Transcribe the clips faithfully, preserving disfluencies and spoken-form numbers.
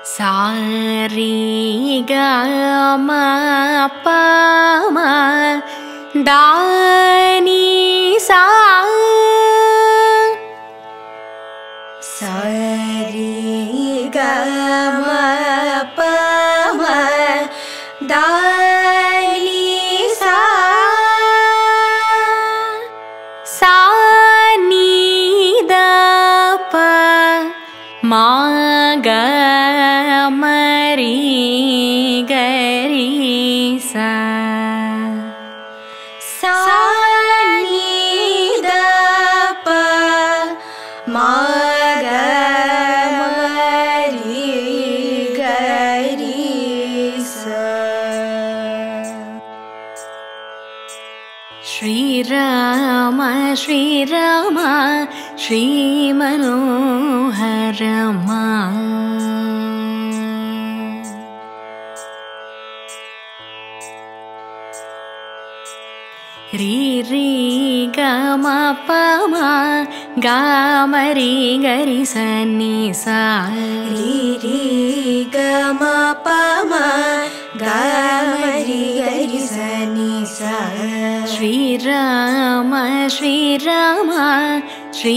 सा रे ग म प म दा नि सा सा रे ग म प म दा नि सा सा नि द प म ग म रे ग रे सा सा नि द प म ग म रे ग रे सा। श्री राम श्री राम श्री मनोहर मा रे रे ग म प म ग म रे ग रे सा नि सा रे रे ग म प म ग म रे ग रे सा नि सा। श्री राम श्री राम श्री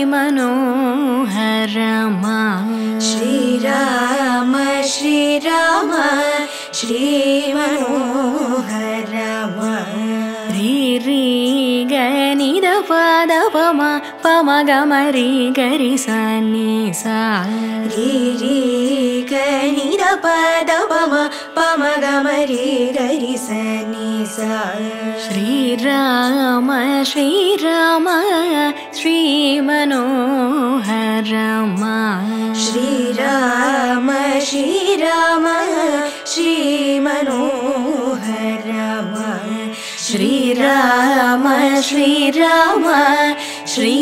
मनोहर मा श्री राम श्री राम श्री मनोहर मा रे रे ग नि द प द प म प म ग म रे ग रे सा नि सा रे रे ग नि द प द प म प म ग म रे ग रे सा नि सा। श्री राम श्री राम श्री मनोहर मा श्री राम श्री राम श्री मनोहर मा श्री राम श्री राम श्री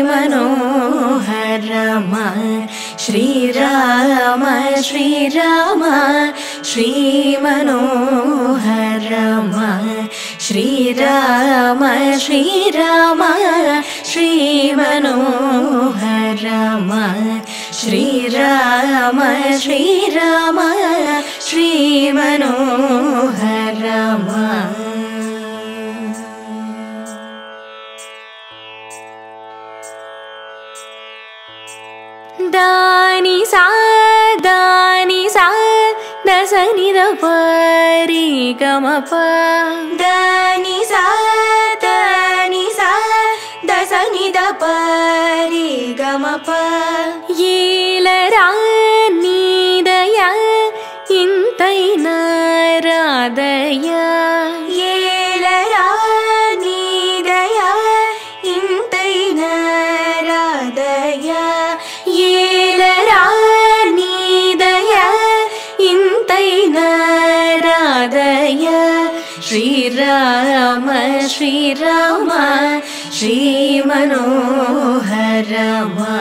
मनोहर मा श्री राम श्री राम श्री मनोहर मा श्री राम श्री राम श्री मनोहर मा श्री राम श्री राम श्री मनोहर मा। दानि सा दानि सा द स नि द प रे ग म प दानि सा दानि सा द स नि द प रे ग म प ये ल रा नि द य इंतै न रा द य ये ल रा नि द य इंतै न रा द य ये ल रा नि द य इंतै न रा द य। श्री राम श्री राम श्री मनोहर मा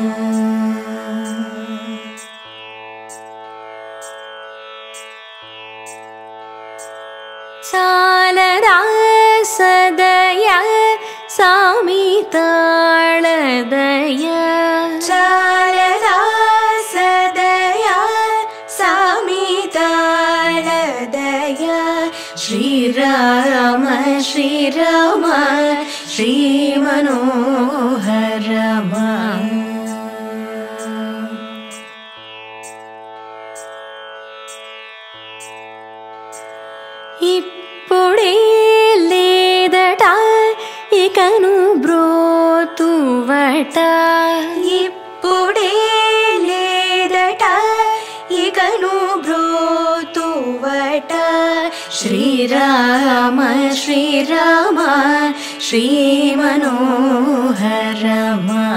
सालदा सदय सामी ताळदय सालदा सदय सामी ताळदय। श्री राम श्री राम श्री मनोहर मा इప్పుడే లేదట ఇకను బ్రోతువట ఇప్పుడే లేదట ఇకను బ్రోతువట। श्री राम श्री राम श्री मनोहर मा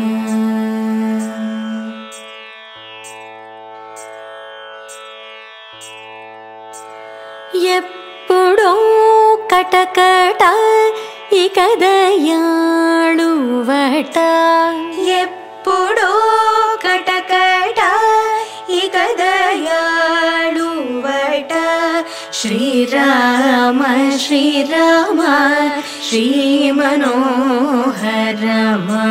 ఎప్పుడో కటకట ఇక దయాళువట ఎప్పుడో కటకట ఇక దయాళువట। श्री राम श्री राम श्री मनोहर मा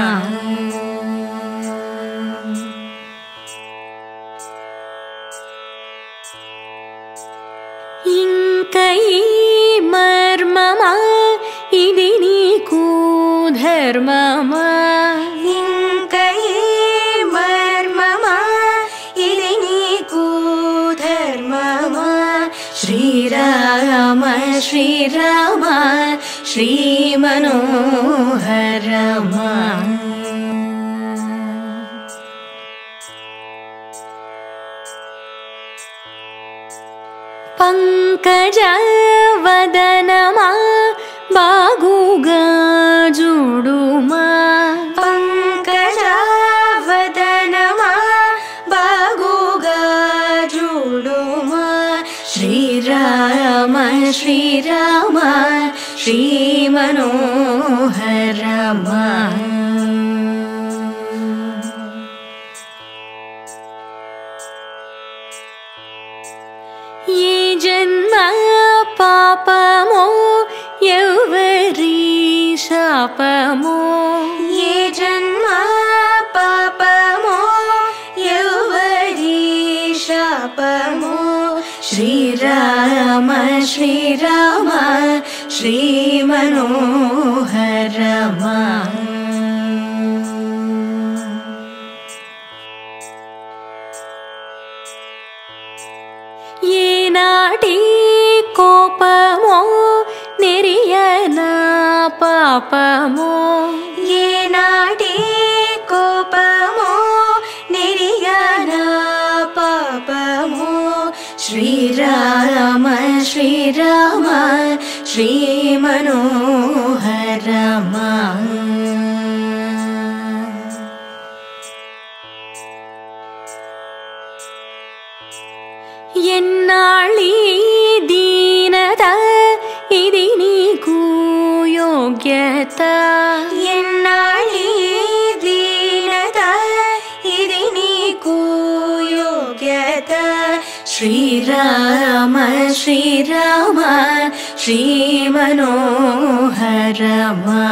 మర్మమా ఇంకా ఏ మర్మమా ఇది నీకు ధర్మమా శ్రీరామ శ్రీరామ శ్రీ మనోహరమా పంకజవదనమా బాగుగా చూడుమా పంకజవదనమా బాగుగా చూడుమా శ్రీరామ శ్రీరామ శ్రీ మనోహరమా ఏ జన్మ పాపమో ఎవరి శాపమో ఏ జన్మ పాపమో ఎవరి శాపమో శ్రీరామ శ్రీరామ శ్రీ మనోహరమా ఏనాటి కోపమో నెరియనా పాపమో ఏనాటి కోపమో నెరియనా పాపమో శ్రీరామ శ్రీరామ శ్రీ మనోహరమా ఎన్నాళ్ళీ దీనత ఇది నీకు యోగ్యత ఎన్నాళ్ళీ దీనత ఇది నీకు యోగ్యత శ్రీరామ శ్రీరామ శ్రీ మనోహరమా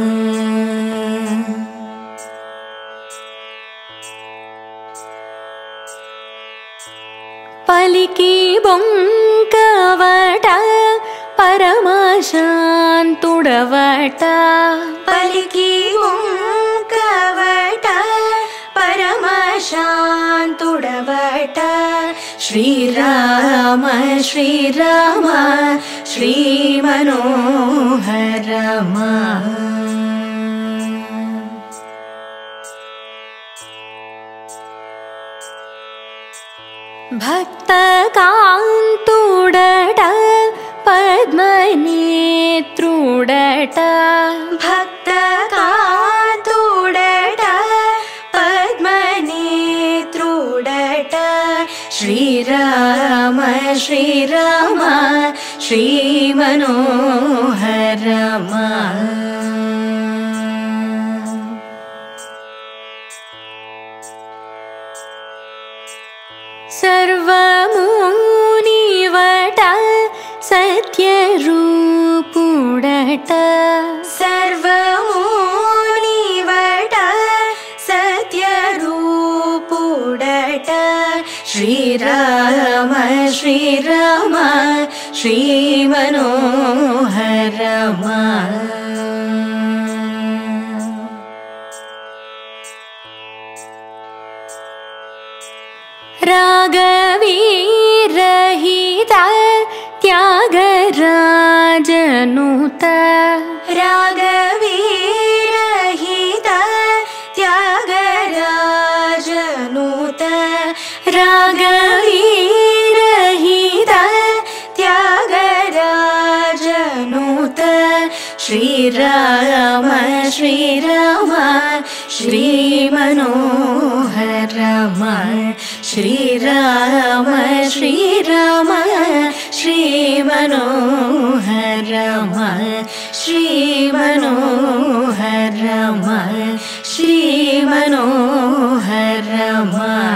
పలికి బొంకవట పరమశాంతుడవట పలికి బొంకవట పరమశాంతుడవట శ్రీరామ శ్రీరామ శ్రీ మనోహరమా భక్త కాంతుడట పద్మనేత్రుడట భక్త కాంతుడట పద్మనేత్రుడట శ్రీరామ శ్రీరామ శ్రీ మనోహరమా సర్వమునివట సత్యరూపుడట సర్వమునివట సత్యరూపుడట శ్రీరామ శ్రీరామ శ్రీ మనోహరమా రాగవీరహిత త్యాగరాజనుత రాగవీరహిత త్యాగరాజనుత రాగవీరహిత త్యాగరాజనుత శ్రీరామ శ్రీరామ శ్రీ మనోహరమా శ్రీరామ శ్రీరామ శ్రీ మనోహరమా శ్రీ మనోహరమా శ్రీ మనోహరమా